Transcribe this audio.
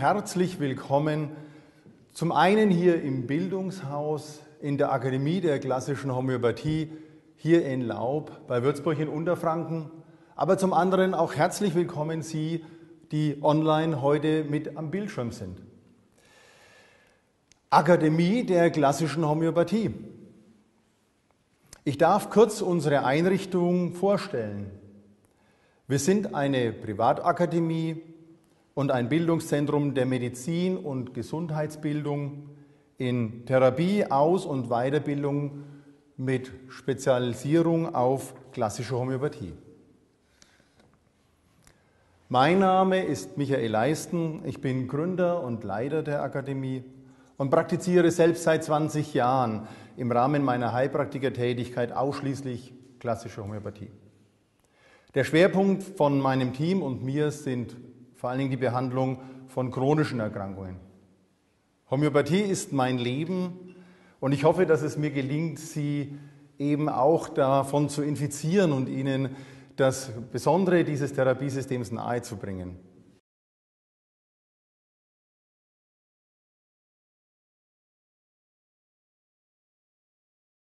herzlich willkommen, zum einen hier im Bildungshaus in der Akademie der klassischen Homöopathie hier in Laub bei Würzburg in Unterfranken, aber zum anderen auch herzlich willkommen Sie, die online heute mit am Bildschirm sind. Akademie der klassischen Homöopathie. Ich darf kurz unsere Einrichtung vorstellen. Wir sind eine Privatakademie und ein Bildungszentrum der Medizin- und Gesundheitsbildung in Therapie, Aus- und Weiterbildung mit Spezialisierung auf klassische Homöopathie. Mein Name ist Michael Leisten, ich bin Gründer und Leiter der Akademie und praktiziere selbst seit 20 Jahren im Rahmen meiner Heilpraktikertätigkeit ausschließlich klassische Homöopathie. Der Schwerpunkt von meinem Team und mir sind vor allen Dingen die Behandlung von chronischen Erkrankungen. Homöopathie ist mein Leben und ich hoffe, dass es mir gelingt, Sie eben auch davon zu infizieren und Ihnen das Besondere dieses Therapiesystems nahezubringen.